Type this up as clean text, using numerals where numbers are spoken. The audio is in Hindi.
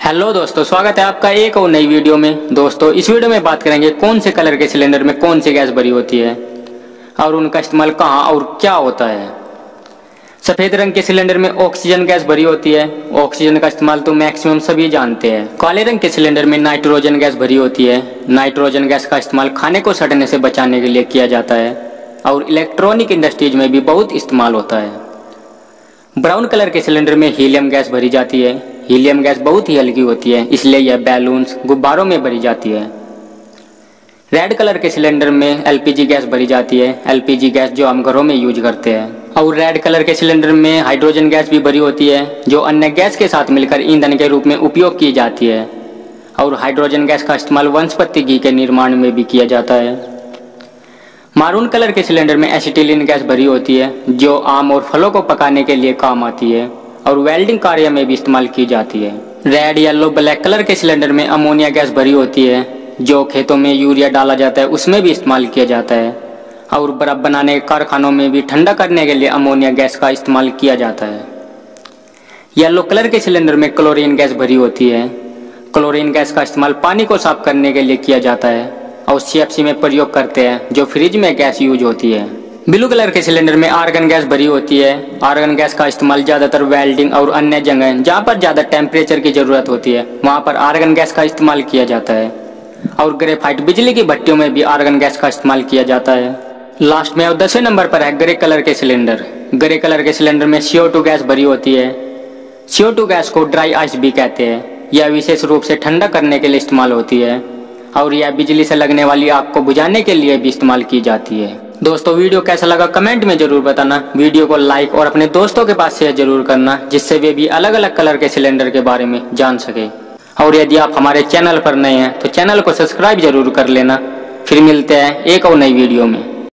हेलो दोस्तों, स्वागत है आपका एक और नई वीडियो में। दोस्तों, इस वीडियो में बात करेंगे कौन से कलर के सिलेंडर में कौन सी गैस भरी होती है और उनका इस्तेमाल कहाँ और क्या होता है। सफ़ेद रंग के सिलेंडर में ऑक्सीजन गैस भरी होती है। ऑक्सीजन का इस्तेमाल तो मैक्सिमम सभी जानते हैं। काले रंग के सिलेंडर में नाइट्रोजन गैस भरी होती है। नाइट्रोजन गैस का इस्तेमाल खाने को सड़ने से बचाने के लिए किया जाता है और इलेक्ट्रॉनिक इंडस्ट्रीज में भी बहुत इस्तेमाल होता है। ब्राउन कलर के सिलेंडर में हीलियम गैस भरी जाती है। हीलियम गैस बहुत ही हल्की होती है, इसलिए यह बैलून्स, गुब्बारों में भरी जाती है। रेड कलर के सिलेंडर में एलपीजी गैस भरी जाती है। एलपीजी गैस जो हम घरों में यूज करते हैं। और रेड कलर के सिलेंडर में हाइड्रोजन गैस भी भरी होती है, जो अन्य गैस के साथ मिलकर ईंधन के रूप में उपयोग की जाती है। और हाइड्रोजन गैस का इस्तेमाल वनस्पति घी के निर्माण में भी किया जाता है। मारून कलर के सिलेंडर में एसिटिलीन गैस भरी होती है, जो आम और फलों को पकाने के लिए काम आती है और वेल्डिंग कार्य में भी इस्तेमाल की जाती है। रेड, येलो, ब्लैक कलर के सिलेंडर में अमोनिया गैस भरी होती है, जो खेतों में यूरिया डाला जाता है उसमें भी इस्तेमाल किया जाता है। और बर्फ बनाने के कारखानों में भी ठंडा करने के लिए अमोनिया गैस का इस्तेमाल किया जाता है। येलो कलर के सिलेंडर में क्लोरीन गैस भरी होती है। क्लोरीन गैस का इस्तेमाल पानी को साफ करने के लिए किया जाता है और सीएफसी में प्रयोग करते हैं, जो फ्रिज में गैस यूज होती है। ब्लू कलर के सिलेंडर में आर्गन गैस भरी होती है। आर्गन गैस का इस्तेमाल ज़्यादातर वेल्डिंग और अन्य जगह जहाँ पर ज़्यादा टेम्परेचर की ज़रूरत होती है वहाँ पर आर्गन गैस का इस्तेमाल किया जाता है। और ग्रेफाइट बिजली की भट्टियों में भी आर्गन गैस का इस्तेमाल किया जाता है। लास्ट में और 10वें नंबर पर है ग्रे कलर के सिलेंडर। ग्रे कलर के सिलेंडर में CO2 गैस भरी होती है। CO2 गैस को ड्राई आइस भी कहते हैं। यह विशेष रूप से ठंडा करने के लिए इस्तेमाल होती है और यह बिजली से लगने वाली आग को बुझाने के लिए भी इस्तेमाल की जाती है। दोस्तों, वीडियो कैसा लगा कमेंट में जरूर बताना। वीडियो को लाइक और अपने दोस्तों के पास शेयर जरूर करना, जिससे वे भी अलग अलग कलर के सिलेंडर के बारे में जान सके। और यदि आप हमारे चैनल पर नए हैं तो चैनल को सब्सक्राइब जरूर कर लेना। फिर मिलते हैं एक और नई वीडियो में।